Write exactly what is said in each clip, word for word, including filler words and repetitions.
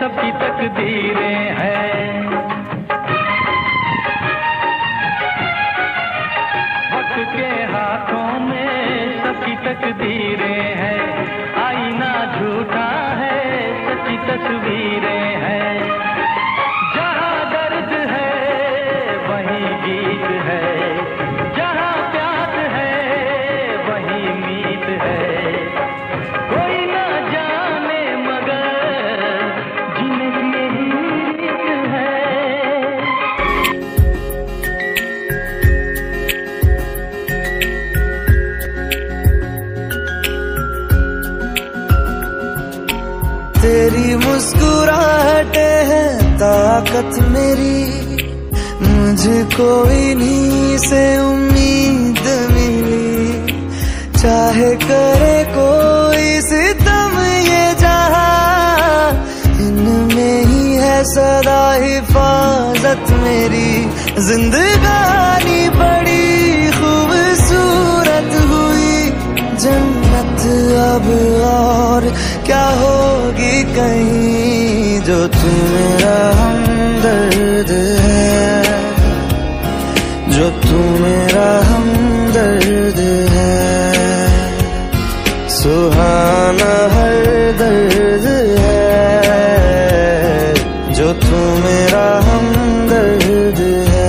सबकी तकदीरें हैं। वक्त के हाथों में सबकी तकदीरें हैं। आईना झूठा है, सच्ची तस्वीरें हैं। जहाँ दर्द है वहीं गीत है, जहाँ प्यास है वहीं मीत है। कोई ना जाने मगर जीने की यही रीत है। तेरी मुस्कुराहटें है ताकत मेरी, मुझको इन्हीं से उम्मीद मिली। चाहे करे कोई सितम ये जहां, इनमें ही है सदा हिफाजत मेरी। जिंदगानी बड़ी खूबसूरत हुई, जन्नत अब और क्या होगी कहीं। जो तू मेरा हमदर्द है, जो तू मेरा हमदर्द है। सुहाना हर दर्द है, जो तू मेरा हमदर्द है।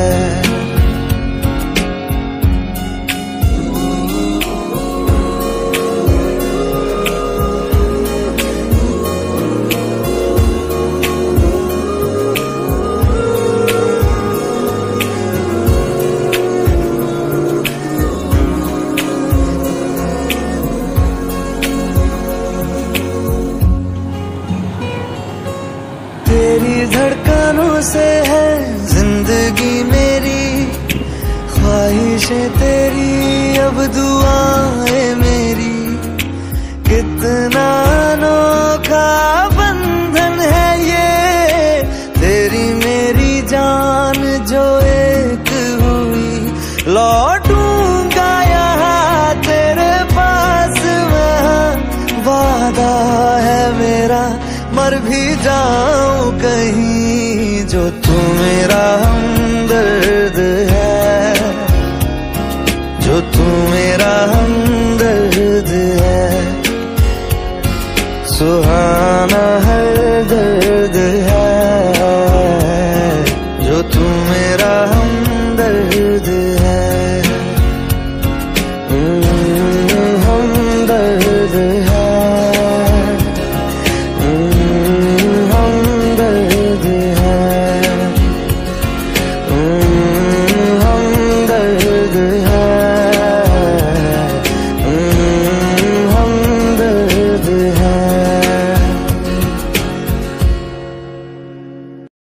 तेरी धड़कनों से है जिंदगी मेरी, ख्वाहिशें तेरी अब दुआएं मेरी। कितना अनोखा बंधन है ये, तेरी मेरी जान जो एक हुई। लौटूंगा यहाँ तेरे पास मैं, वादा है मेरा मर भी जाऊं कहीं। जो तू मेरा हमदर्द है, जो तू मेरा हम